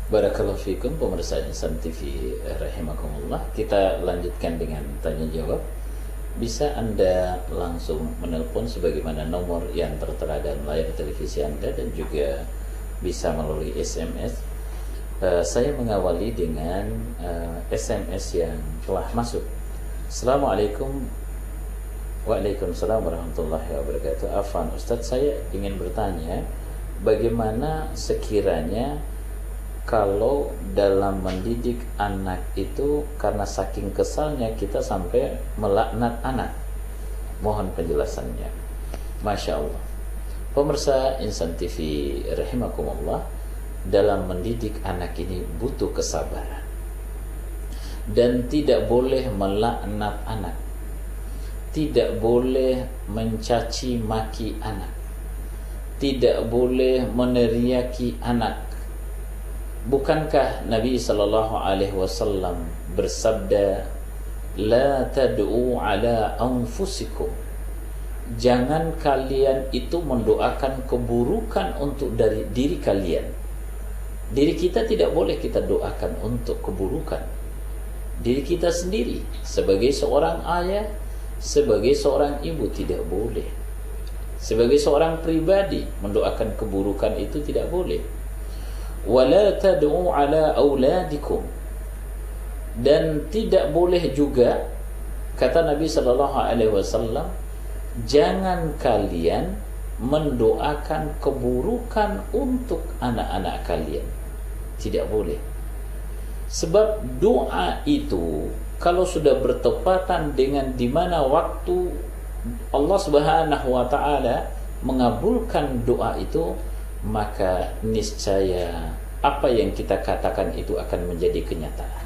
Barakallahu fikum pemirsa Insan TV rahimakumullah. Kita lanjutkan dengan tanya jawab. Bisa Anda langsung menelpon sebagaimana nomor yang tertera dalam layar televisi Anda, dan juga bisa melalui SMS. Saya mengawali dengan SMS yang telah masuk. Assalamualaikum. Waalaikumsalam warahmatullahi wabarakatuh. Afwan Ustadz, saya ingin bertanya, bagaimana sekiranya kalau dalam mendidik anak itu karena saking kesalnya kita sampai melaknat anak? Mohon penjelasannya. Masya Allah. Pemirsa Insan TV rahimakumullah, dalam mendidik anak ini butuh kesabaran, dan tidak boleh melaknat anak, tidak boleh mencaci maki anak, tidak boleh meneriaki anak. Bukankah Nabi sallallahu alaihi wasallam bersabda, "La tad'u ala anfusikum." Jangan kalian itu mendoakan keburukan untuk dari diri kalian. Diri kita tidak boleh kita doakan untuk keburukan. Diri kita sendiri sebagai seorang ayah, sebagai seorang ibu tidak boleh. Sebagai seorang pribadi mendoakan keburukan itu tidak boleh. Wala tad'u ala auladikum, dan tidak boleh juga, kata Nabi sallallahu alaihi wasallam, jangan kalian mendoakan keburukan untuk anak-anak kalian. Tidak boleh. Sebab doa itu kalau sudah bertepatan dengan di mana waktu Allah Subhanahu wa taala mengabulkan doa itu, maka niscaya apa yang kita katakan itu akan menjadi kenyataan.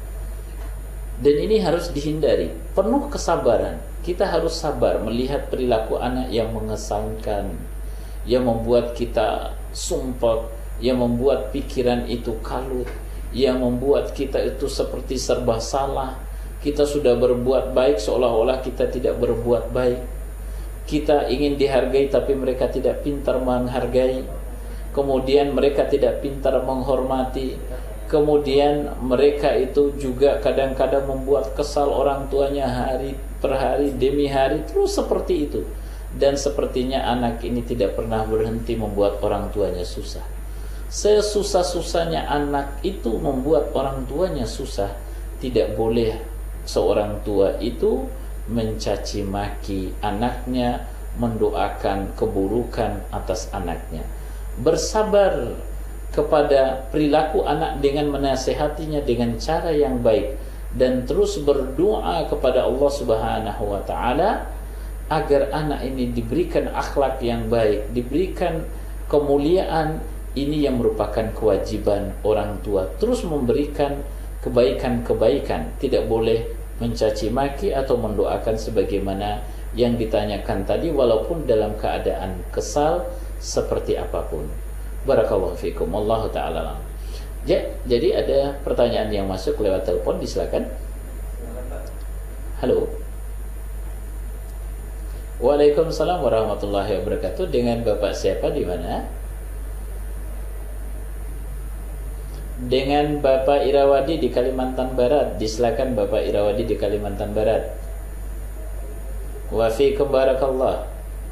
Dan ini harus dihindari. Penuh kesabaran. Kita harus sabar melihat perilaku anak yang mengesankan, yang membuat kita sumpah, yang membuat pikiran itu kalut, yang membuat kita itu seperti serba salah. Kita sudah berbuat baik seolah-olah kita tidak berbuat baik. Kita ingin dihargai tapi mereka tidak pintar menghargai. Kemudian mereka tidak pintar menghormati. Kemudian mereka itu juga kadang-kadang membuat kesal orang tuanya hari per hari demi hari, terus seperti itu. Dan sepertinya anak ini tidak pernah berhenti membuat orang tuanya susah. Sesusah-susahnya anak itu membuat orang tuanya susah. Tidak boleh seorang tua itu mencaci maki anaknya, mendoakan keburukan atas anaknya. Bersabar kepada perilaku anak dengan menasehatinya dengan cara yang baik, dan terus berdoa kepada Allah Subhanahu wa taala agar anak ini diberikan akhlak yang baik, diberikan kemuliaan. Ini yang merupakan kewajiban orang tua, terus memberikan kebaikan-kebaikan. Tidak boleh mencaci maki atau mendoakan sebagaimana yang ditanyakan tadi, walaupun dalam keadaan kesal seperti apapun. Barakallahu fikum. Wallahu ta'ala. Jadi ada pertanyaan yang masuk lewat telepon, disilakan. Halo. Waalaikumsalam warahmatullahi wabarakatuh. Dengan Bapak siapa, di mana? Dengan Bapak Irawadi di Kalimantan Barat. Disilakan Bapak Irawadi di Kalimantan Barat. Wa fiikum barakallah.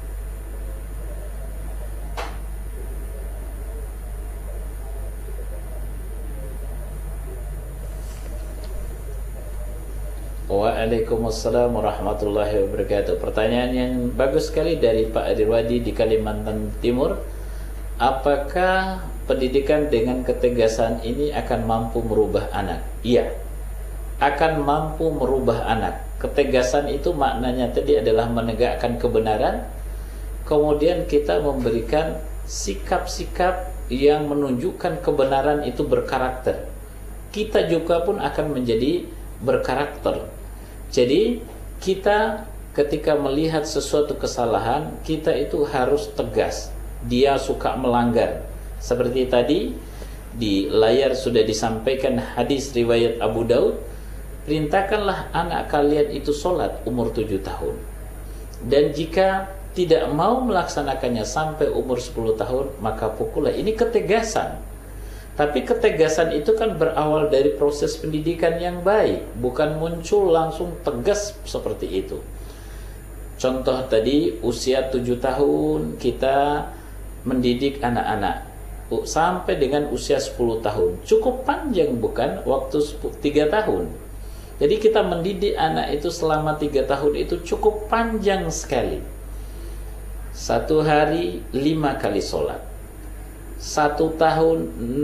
Waalaikumsalam warahmatullahi wabarakatuh. Pertanyaan yang bagus sekali dari Pak Irawadi di Kalimantan Timur. Apakah pendidikan dengan ketegasan ini akan mampu merubah anak? Iya, akan mampu merubah anak. Ketegasan itu maknanya tadi adalah menegakkan kebenaran, kemudian kita memberikan sikap-sikap yang menunjukkan kebenaran itu berkarakter. Kita juga pun akan menjadi berkarakter. Jadi kita ketika melihat sesuatu kesalahan, kita itu harus tegas. Dia suka melanggar. Seperti tadi di layar sudah disampaikan hadis riwayat Abu Daud, perintahkanlah anak kalian itu sholat umur 7 tahun. Dan jika tidak mau melaksanakannya sampai umur 10 tahun, maka pukullah. Ini ketegasan. Tapi ketegasan itu kan berawal dari proses pendidikan yang baik, bukan muncul langsung tegas seperti itu. Contoh tadi, usia 7 tahun kita mendidik anak-anak sampai dengan usia 10 tahun. Cukup panjang bukan? Waktu 3 tahun. Jadi kita mendidik anak itu selama 3 tahun itu cukup panjang sekali. 1 hari 5 kali sholat. 1 tahun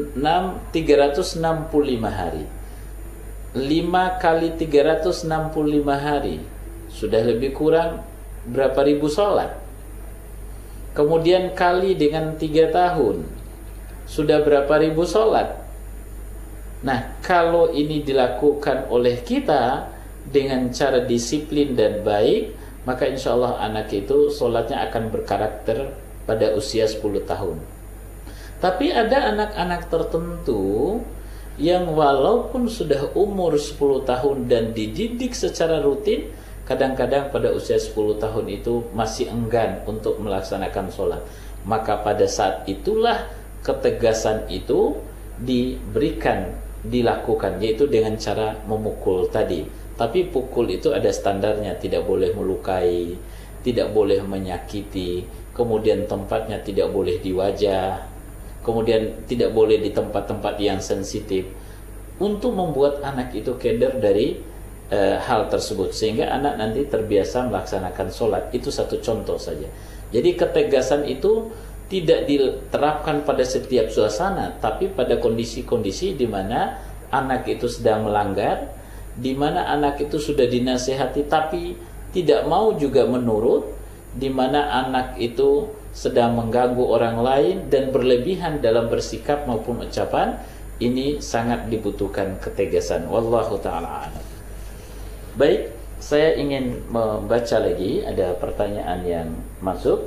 365 hari. 5 kali 365 hari. Sudah lebih kurang berapa ribu sholat. Kemudian kali dengan 3 tahun. Sudah berapa ribu sholat. Nah, kalau ini dilakukan oleh kita dengan cara disiplin dan baik, maka insya Allah anak itu sholatnya akan berkarakter pada usia 10 tahun. Tapi ada anak-anak tertentu yang walaupun sudah umur 10 tahun dan dididik secara rutin, kadang-kadang pada usia 10 tahun itu masih enggan untuk melaksanakan sholat. Maka pada saat itulah ketegasan itu diberikan, dilakukan, yaitu dengan cara memukul tadi. Tapi pukul itu ada standarnya, tidak boleh melukai, tidak boleh menyakiti, kemudian tempatnya tidak boleh di wajah, kemudian tidak boleh di tempat-tempat yang sensitif, untuk membuat anak itu keder dari hal tersebut, sehingga anak nanti terbiasa melaksanakan sholat. Itu satu contoh saja. Jadi ketegasan itu tidak diterapkan pada setiap suasana, tapi pada kondisi-kondisi di mana anak itu sedang melanggar, di mana anak itu sudah dinasihati tapi tidak mau juga menurut, di mana anak itu sedang mengganggu orang lain dan berlebihan dalam bersikap maupun ucapan. Ini sangat dibutuhkan ketegasan. Wallahu ta'ala a'lam. Baik, saya ingin membaca lagi, ada pertanyaan yang masuk.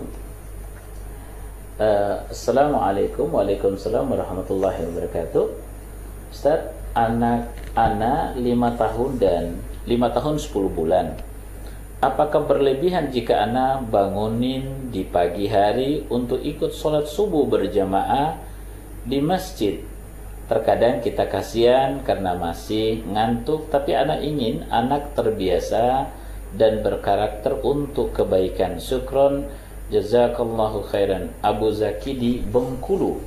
Assalamualaikum. Waalaikumsalam warahmatullahi wabarakatuh. Ustaz, anak 5 tahun dan 5 tahun 10 bulan. Apakah berlebihan jika anak bangunin di pagi hari untuk ikut sholat subuh berjamaah di masjid? Terkadang kita kasihan karena masih ngantuk, tapi anak ingin anak terbiasa dan berkarakter untuk kebaikan. Syukron, jazakallahu khairan. Abu Zaki di Bengkulu.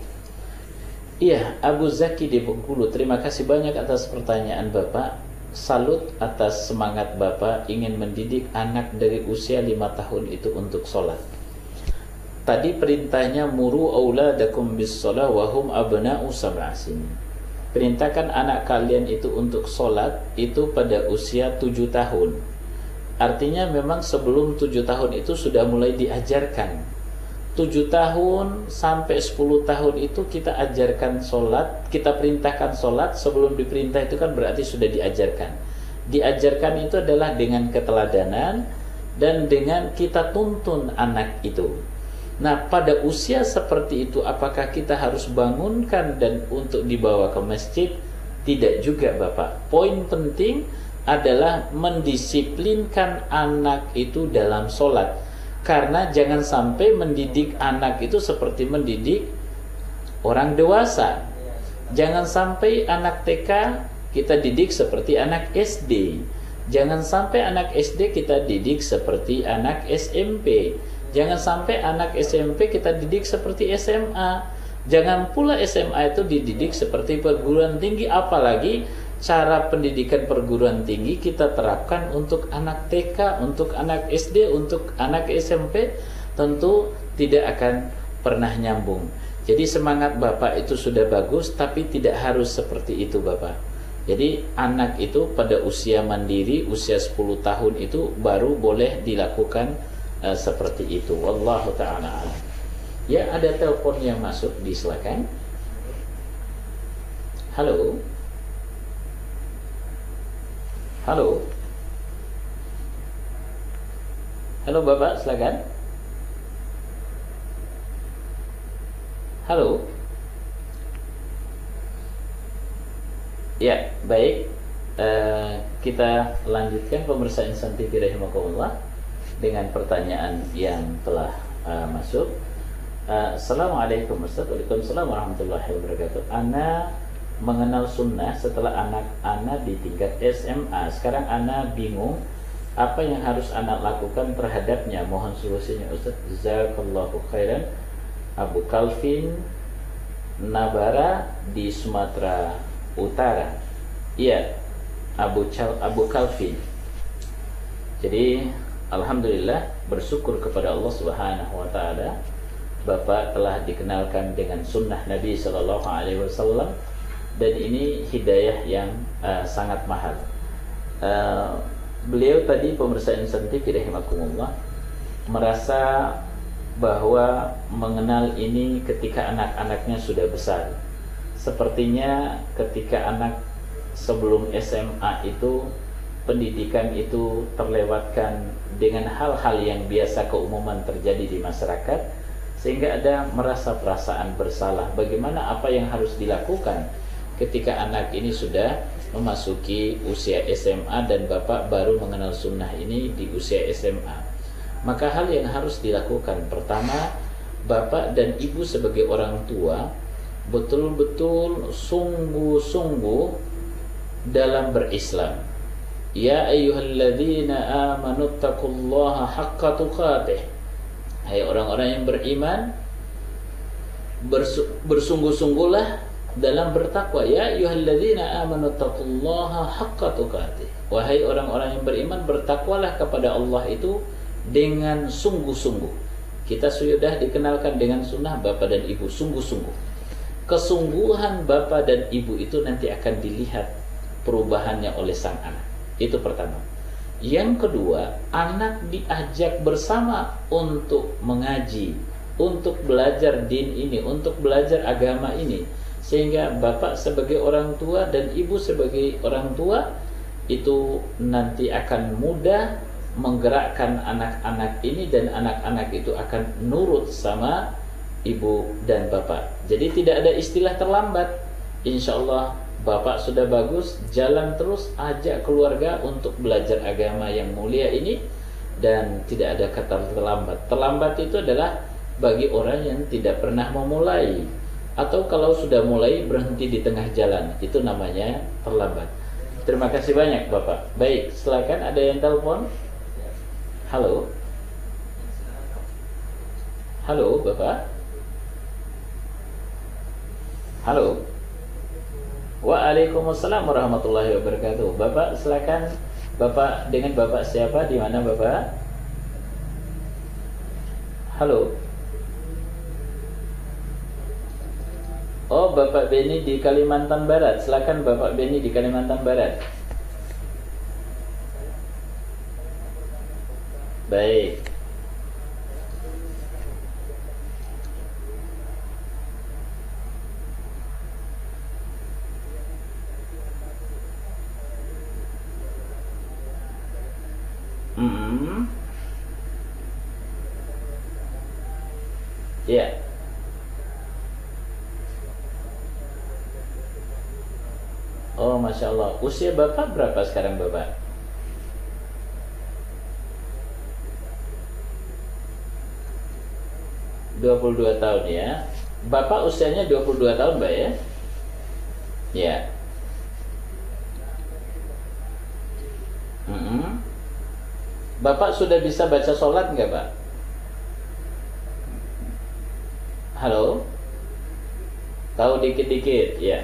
Iya, Abu Zaki di Bengkulu, terima kasih banyak atas pertanyaan Bapak. Salut atas semangat Bapak ingin mendidik anak dari usia 5 tahun itu untuk sholat. Tadi perintahnya muru auladakum bis sholat wahum abna'u sab'asin. Perintahkan anak kalian itu untuk sholat itu pada usia 7 tahun. Artinya memang sebelum 7 tahun itu sudah mulai diajarkan. 7 tahun sampai 10 tahun itu kita ajarkan sholat, kita perintahkan sholat. Sebelum diperintah itu kan berarti sudah diajarkan. Diajarkan itu adalah dengan keteladanan dan dengan kita tuntun anak itu. Nah, pada usia seperti itu apakah kita harus bangunkan dan untuk dibawa ke masjid? Tidak juga Bapak. Poin penting adalah mendisiplinkan anak itu dalam sholat. Karena jangan sampai mendidik anak itu seperti mendidik orang dewasa. Jangan sampai anak TK kita didik seperti anak SD. Jangan sampai anak SD kita didik seperti anak SMP. Jangan sampai anak SMP kita didik seperti SMA. Jangan pula SMA itu dididik seperti perguruan tinggi. Apalagi cara pendidikan perguruan tinggi kita terapkan untuk anak TK, untuk anak SD, untuk anak SMP, tentu tidak akan pernah nyambung. Jadi semangat Bapak itu sudah bagus, tapi tidak harus seperti itu Bapak. Jadi anak itu pada usia mandiri, usia 10 tahun itu baru boleh dilakukan seperti itu. Wallahu ta'ala a'lam. Ya, ada telepon yang masuk, disilakan. Halo. Halo. Halo Bapak, silakan. Halo. Ya, baik. Kita lanjutkan pemirsa Insan TV rahimakumullah dengan pertanyaan yang telah masuk. Assalamualaikum Ustaz. Waalaikumsalam warahmatullahi wabarakatuh. Ana mengenal sunnah setelah anak ana di tingkat SMA. Sekarang ana bingung apa yang harus anak lakukan terhadapnya. Mohon solusinya Ustaz. Jazakallahu khairan. Abu Kalvin Nabara di Sumatera Utara. Iya, Abu Kalvin. Jadi alhamdulillah, bersyukur kepada Allah Subhanahu wa taala, Bapak telah dikenalkan dengan sunnah Nabi Sallallahu Alaihi Wasallam, dan ini hidayah yang sangat mahal. Beliau tadi pemirsa Insan TV rahimakumullah merasa bahwa mengenal ini ketika anak-anaknya sudah besar. Sepertinya ketika anak sebelum SMA itu, pendidikan itu terlewatkan dengan hal-hal yang biasa keumuman terjadi di masyarakat, sehingga ada merasa perasaan bersalah. Bagaimana apa yang harus dilakukan ketika anak ini sudah memasuki usia SMA dan Bapak baru mengenal sunnah ini di usia SMA? Maka hal yang harus dilakukan, pertama, Bapak dan Ibu sebagai orang tua betul-betul sungguh-sungguh dalam berislam. Ya ayyuhalladzina amanu taqullaha haqqa tuqatih. Hai orang-orang yang beriman, bersungguh-sungguhlah dalam bertakwa. Ya ayyuhalladzina amanu taqullaha haqqa tuqatih. Wahai orang-orang yang beriman, bertakwalah kepada Allah itu dengan sungguh-sungguh. Kita sudah dikenalkan dengan sunnah Bapak dan Ibu, sungguh-sungguh. Kesungguhan Bapak dan Ibu itu nanti akan dilihat perubahannya oleh sang anak. Itu pertama. Yang kedua, anak diajak bersama untuk mengaji, untuk belajar din ini, untuk belajar agama ini, sehingga Bapak sebagai orang tua dan Ibu sebagai orang tua itu nanti akan mudah menggerakkan anak-anak ini, dan anak-anak itu akan nurut sama ibu dan bapak. Jadi tidak ada istilah terlambat. Insya Allah Bapak sudah bagus, jalan terus, ajak keluarga untuk belajar agama yang mulia ini, dan tidak ada kata terlambat. Terlambat itu adalah bagi orang yang tidak pernah memulai, atau kalau sudah mulai berhenti di tengah jalan, itu namanya terlambat. Terima kasih banyak Bapak. Baik, silakan, ada yang telepon. Halo. Halo Bapak. Halo. Waalaikumsalam warahmatullahi wabarakatuh. Bapak silakan. Bapak dengan Bapak siapa? Di mana Bapak? Halo. Oh, Bapak Beni di Kalimantan Barat. Silakan Bapak Beni di Kalimantan Barat. Baik. Ya. Oh, Masya Allah. Usia Bapak berapa sekarang Bapak? 22 tahun ya. Bapak usianya 22 tahun Mbak ya? Ya. Bapak sudah bisa baca sholat nggak Pak? Halo? Tahu dikit-dikit ya.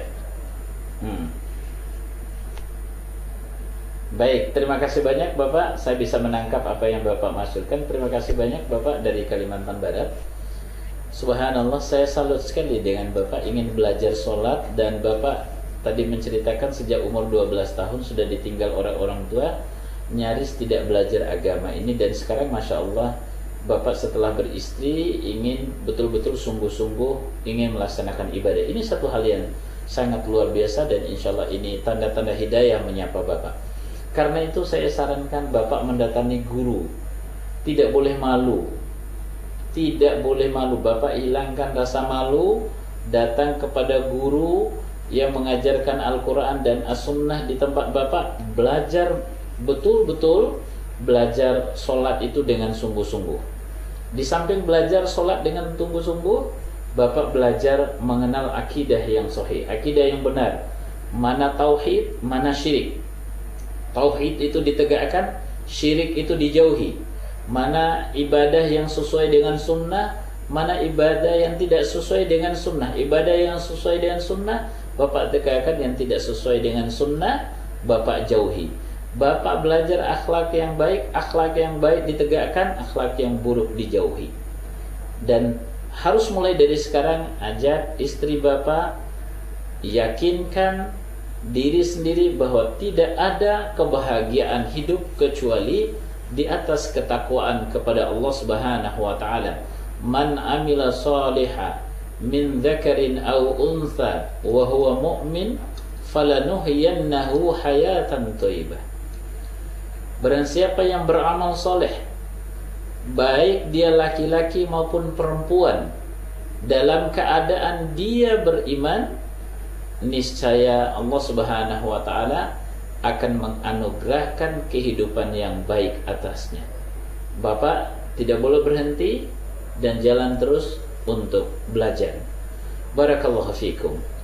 Baik, terima kasih banyak Bapak. Saya bisa menangkap apa yang Bapak maksudkan. Terima kasih banyak Bapak dari Kalimantan Barat. Subhanallah, saya salut sekali dengan Bapak ingin belajar sholat, dan Bapak tadi menceritakan sejak umur 12 tahun sudah ditinggal orang-orang tua, nyaris tidak belajar agama ini, dan sekarang Masya Allah Bapak setelah beristri ingin betul-betul sungguh-sungguh ingin melaksanakan ibadah. Ini satu hal yang sangat luar biasa, dan insya Allah ini tanda-tanda hidayah menyapa Bapak. Karena itu saya sarankan Bapak mendatangi guru. Tidak boleh malu. Tidak boleh malu. Bapak hilangkan rasa malu, datang kepada guru yang mengajarkan Al-Quran dan As-Sunnah di tempat Bapak. Belajar betul-betul, belajar sholat itu dengan sungguh-sungguh. Di samping belajar sholat dengan sungguh-sungguh, Bapak belajar mengenal akidah yang sahih, akidah yang benar. Mana tauhid, mana syirik. Tauhid itu ditegakkan, syirik itu dijauhi. Mana ibadah yang sesuai dengan sunnah, mana ibadah yang tidak sesuai dengan sunnah. Ibadah yang sesuai dengan sunnah Bapak tegakkan, yang tidak sesuai dengan sunnah Bapak jauhi. Bapak belajar akhlak yang baik ditegakkan, akhlak yang buruk dijauhi. Dan harus mulai dari sekarang ajak istri Bapak, yakinkan diri sendiri bahwa tidak ada kebahagiaan hidup kecuali di atas ketakwaan kepada Allah Subhanahu wa taala. Man amila shalihan min dzakarin aw untha wa huwa mu'min falanuhyiyannahu hayatan thayyibah. Barang siapa yang beramal soleh, baik dia laki-laki maupun perempuan, dalam keadaan dia beriman, niscaya Allah Subhanahu wa taala akan menganugerahkan kehidupan yang baik atasnya. Bapak tidak boleh berhenti dan jalan terus untuk belajar. Barakallahu fikum.